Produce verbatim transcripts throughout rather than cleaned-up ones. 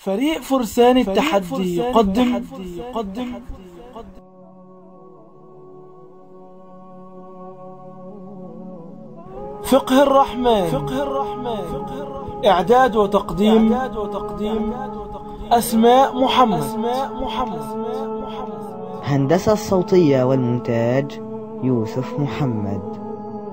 فريق فرسان التحدي يقدم يقدم فقه الرحمن فقه الرحمن إعداد وتقديم أسماء محمد أسماء محمد هندسة الصوتية والمونتاج يوسف محمد.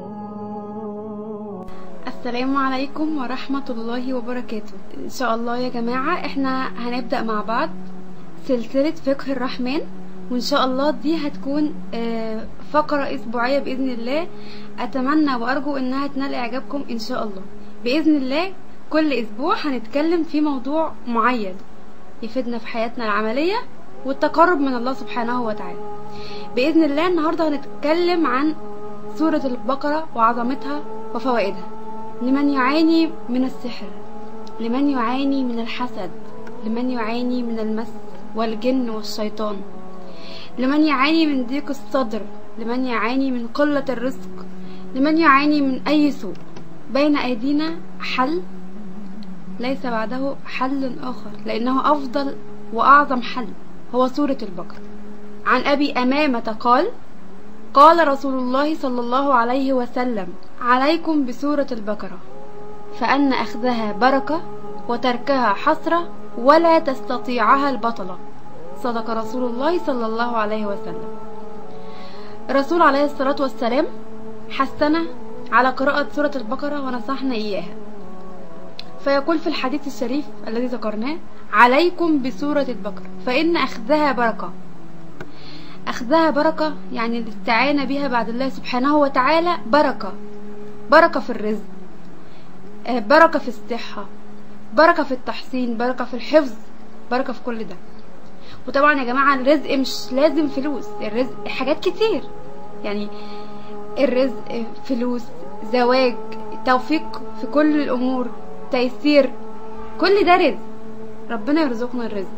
السلام عليكم ورحمة الله وبركاته. ان شاء الله يا جماعة احنا هنبدأ مع بعض سلسلة فقه الرحمن، وان شاء الله دي هتكون فقرة اسبوعية بإذن الله. اتمنى وارجو انها تنال اعجابكم ان شاء الله. بإذن الله كل اسبوع هنتكلم في موضوع معين يفيدنا في حياتنا العملية والتقرب من الله سبحانه وتعالى. بإذن الله النهاردة هنتكلم عن سورة البقرة وعظمتها وفوائدها، لمن يعاني من السحر، لمن يعاني من الحسد، لمن يعاني من المس والجن والشيطان، لمن يعاني من ضيق الصدر، لمن يعاني من قلة الرزق، لمن يعاني من أي سوء. بين أيدينا حل ليس بعده حل آخر، لأنه أفضل وأعظم حل هو سورة البقرة. عن أبي أمامة قال: قال رسول الله صلى الله عليه وسلم: عليكم بسورة البقرة، فأن أخذها بركة وتركها حسرة ولا تستطيعها البطلة. صدق رسول الله صلى الله عليه وسلم. الرسول عليه الصلاة والسلام حثنا على قراءة سورة البقرة ونصحنا إياها، فيقول في الحديث الشريف الذي ذكرناه: عليكم بسورة البقرة فإن أخذها بركة. أخذها بركة يعني الاستعانة بها بعد الله سبحانه وتعالى بركة، بركة في الرزق، بركة في الصحة، بركة في التحصين، بركة في الحفظ، بركة في كل ده. وطبعا يا جماعة الرزق مش لازم فلوس، الرزق حاجات كتير، يعني الرزق فلوس، زواج، توفيق في كل الأمور، تيسير، كل ده رزق، ربنا يرزقنا الرزق.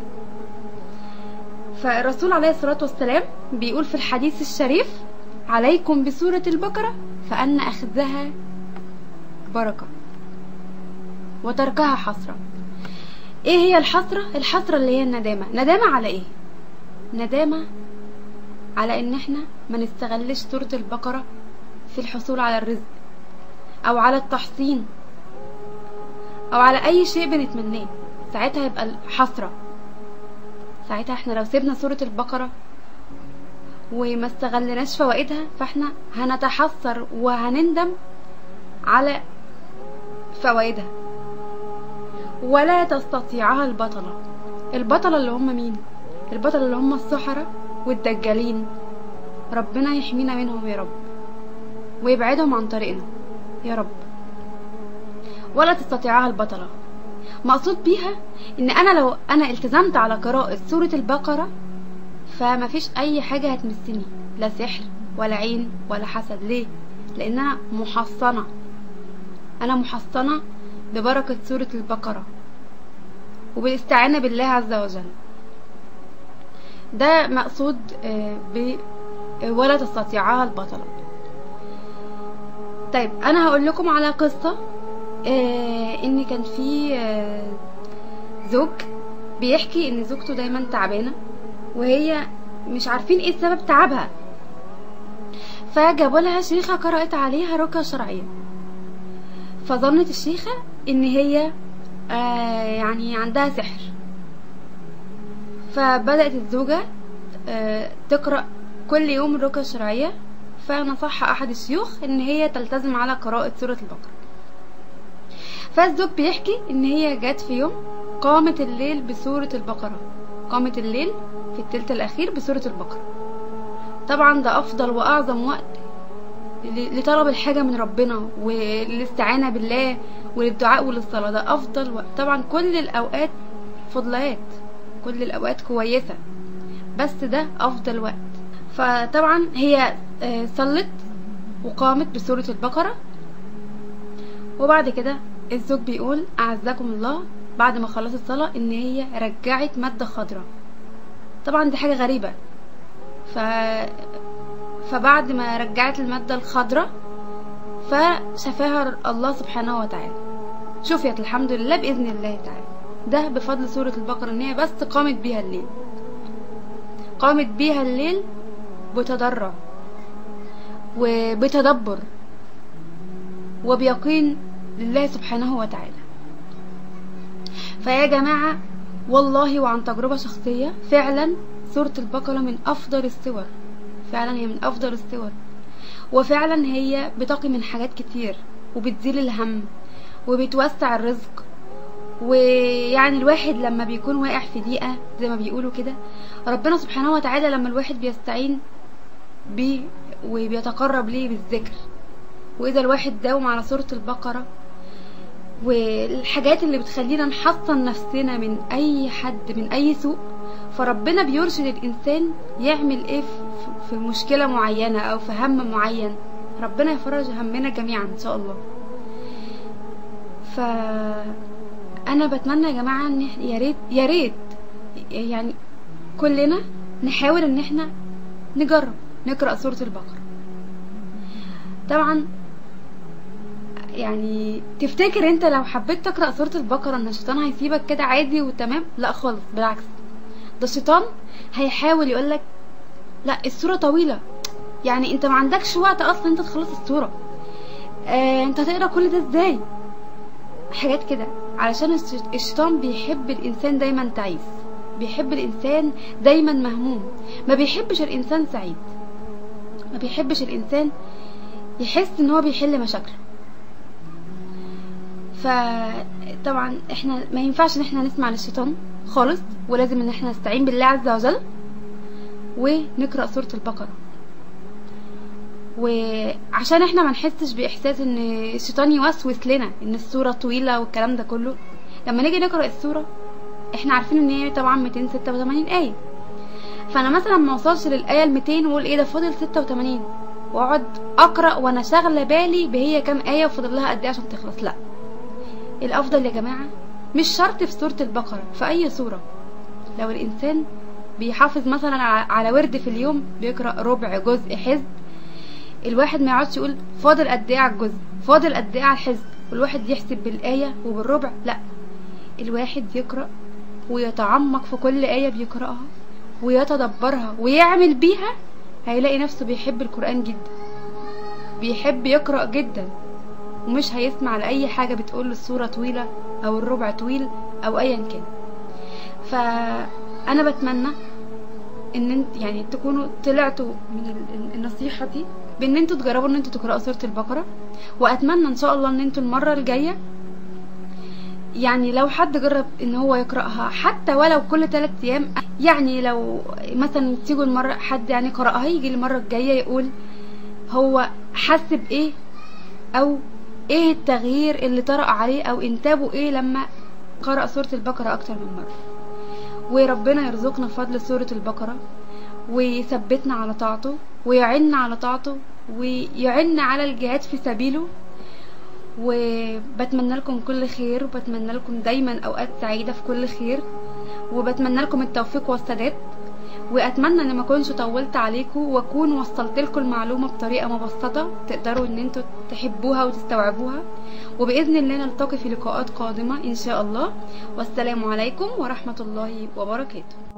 فالرسول عليه الصلاة والسلام بيقول في الحديث الشريف: عليكم بسورة البقرة فأن أخذها بركة وتركها حسرة. ايه هي الحسرة؟ الحسرة اللي هي الندامة. ندامة على ايه؟ ندامة على ان احنا ما نستغلش سورة البقرة في الحصول على الرزق او على التحصين او على اي شيء بنتمناه. ساعتها يبقى الحسرة. ساعتها احنا لو سيبنا سورة البقرة وما استغلناش فوائدها فاحنا هنتحسر وهنندم على فوائدها. ولا تستطيعها البطلة. البطلة اللي هم مين؟ البطلة اللي هم السحرة والدجالين. ربنا يحمينا منهم يا رب ويبعدهم عن طريقنا يا رب. ولا تستطيعها البطلة مقصود بيها ان انا لو انا التزمت على قراءة سورة البقرة فما فيش اي حاجة هتمسني، لا سحر ولا عين ولا حسد. ليه؟ لان انا محصنة، انا محصنة ببركة سورة البقرة وبالاستعانة بالله عز وجل. ده مقصود ب ولا تستطيعها البطلة. طيب انا هقول لكم على قصة ان كان في زوج بيحكي ان زوجته دايما تعبانة وهي مش عارفين ايه سبب تعبها، فجابوا لها شيخة قرأت عليها رقية شرعية، فظنت الشيخة ان هي آه يعني عندها سحر. فبدأت الزوجة آه تقرأ كل يوم الرقية الشرعية، فنصحها احد الشيوخ ان هي تلتزم على قراءة سورة البقرة. فالزوج بيحكي ان هي جات في يوم قامت الليل بسورة البقرة، قامت الليل في الثلث الاخير بسورة البقرة. طبعا ده افضل واعظم وقت لطلب الحاجة من ربنا والاستعانة بالله وللدعاء وللصلاة. ده افضل وقت. طبعا كل الاوقات فضلات، كل الاوقات كويسة، بس ده افضل وقت. فطبعا هي صلت وقامت بسورة البقرة، وبعد كده الزوج بيقول اعزكم الله بعد ما خلصت الصلاة ان هي رجعت مادة خضراء. طبعا دي حاجة غريبة. ف فبعد ما رجعت المادة الخضراء فشفاها الله سبحانه وتعالى، شفيت الحمد لله بإذن الله تعالى. ده بفضل سورة البقرة، ان هي بس قامت بيها الليل، قامت بيها الليل بتضرع وبتدبر وبيقين لله سبحانه وتعالى. فيا جماعة والله وعن تجربة شخصية، فعلا سورة البقرة من افضل السور، فعلا هي من افضل السور، وفعلا هي بتقي من حاجات كتير وبتزيل الهم وبتوسع الرزق. ويعني الواحد لما بيكون واقع في ضيقة زي ما بيقولوا كده، ربنا سبحانه وتعالى لما الواحد بيستعين بيه وبيتقرب ليه بالذكر، واذا الواحد داوم على سورة البقرة والحاجات اللي بتخلينا نحصن نفسنا من اي حد من اي سوء، فربنا بيرشد الانسان يعمل ايه في مشكلة معينة او في هم معين. ربنا يفرج همنا جميعا ان شاء الله. فانا بتمنى يا جماعة ان يا ريت يا ريت يعني كلنا نحاول ان احنا نجرب نقرأ سورة البقرة. طبعا يعني تفتكر انت لو حبيت تقرأ سورة البقرة ان الشيطان هيسيبك كده عادي وتمام؟ لا خالص، بالعكس، ده الشيطان هيحاول يقولك لا السورة طويلة، يعني انت ما عندكش وقت اصلا انت تخلص السورة، اه انت هتقرأ كل ده ازاي، حاجات كده، علشان الشيطان بيحب الانسان دايما تعيس، بيحب الانسان دايما مهموم، ما بيحبش الانسان سعيد، ما بيحبش الانسان يحس ان هو بيحل مشاكله. فطبعا احنا ما ينفعش ان احنا نسمع للشيطان خالص، ولازم ان احنا نستعين بالله عز وجل ونقرأ سورة البقرة. وعشان احنا ما نحسش باحساس ان الشيطان يوسوس لنا ان السورة طويلة والكلام ده كله، لما نيجي نقرأ السورة احنا عارفين ان هي طبعا مئتين وستة وثمانين آية، فانا مثلا ما اوصلش للآية المئتين واقول ايه ده فاضل ستة وثمانين واقعد اقرأ وانا شاغله بالي بهي كام آية وفاضل لها قد ايه عشان تخلص. لا، الافضل يا جماعة مش شرط في سورة البقرة، في اي سورة لو الانسان بيحافظ مثلا على ورد في اليوم بيقرأ ربع جزء حزب، الواحد ما يقعدش يقول فاضل قد ايه على الجزء فاضل قد ايه على الحزب والواحد يحسب بالآية وبالربع. لا، الواحد يقرأ ويتعمق في كل آية بيقرأها ويتدبرها ويعمل بيها، هيلاقي نفسه بيحب القرآن جدا، بيحب يقرأ جدا، ومش هيسمع لأي حاجة بتقول السورة طويلة او الربع طويل او ايا كان. فأنا بتمنى ان انت يعني تكونوا طلعتوا من النصيحة دي بان انتوا تجربوا ان انتوا تقرأوا سورة البقرة، واتمنى ان شاء الله ان انتوا المرة الجاية يعني لو حد جرب ان هو يقرأها حتى ولو كل ثلاث ايام، يعني لو مثلا تيجوا المرة حد يعني قرأها يجي المرة الجاية يقول هو حس بايه او ايه التغيير اللي طرأ عليه او انتابه ايه لما قرأ سورة البقرة اكتر من مرة. وربنا يرزقنا فضل سورة البقرة ويثبتنا على طاعته ويعنا على طاعته ويعنا على الجهاد في سبيله. وبتمنى لكم كل خير، وبتمنى لكم دايما اوقات سعيدة في كل خير، وبتمنى لكم التوفيق والسداد. واتمنى ان ما اكونش طولت عليكم واكون وصلت لكم المعلومة بطريقة مبسطة تقدروا ان انتوا تحبوها وتستوعبوها. وباذن الله نلتقي في لقاءات قادمة ان شاء الله، والسلام عليكم ورحمة الله وبركاته.